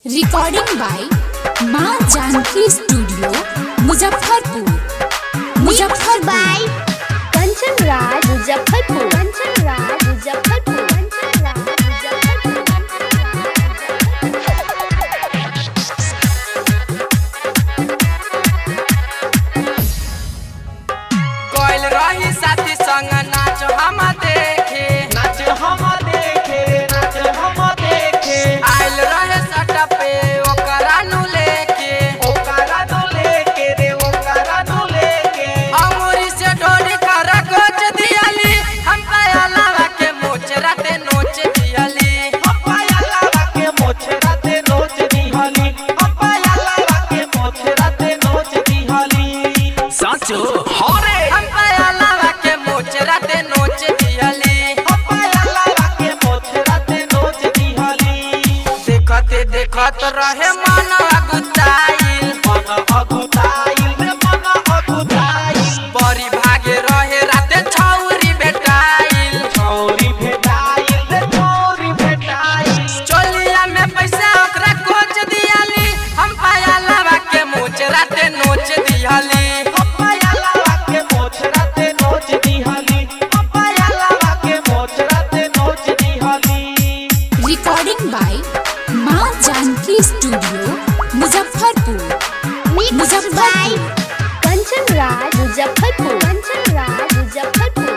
Recording by Maa Janaki studio Muzaffarpur. By Kanchan Raj Muzaffarpur. कोयल रही साथी संग नाच हम देखे आइल रहे सट पे ओकरा नु लेके अंगूरी से डोरी कर गोच दियाली हम पायलावा के मोच राते नोच दियाली साचो हरे हम पायलावा के मोच राते नोच दियाली देखते देखत रहे मन अगुताइल बड़ी भागे रहे राते छौरी भेटाइल चोलिया में पैसा ओकरा कोच दियाली हम पायलावा के मोच राते नोच दियाली recording by Maa Janaki studio Muzaffarpur. By Kanchan Raj Muzaffarpur.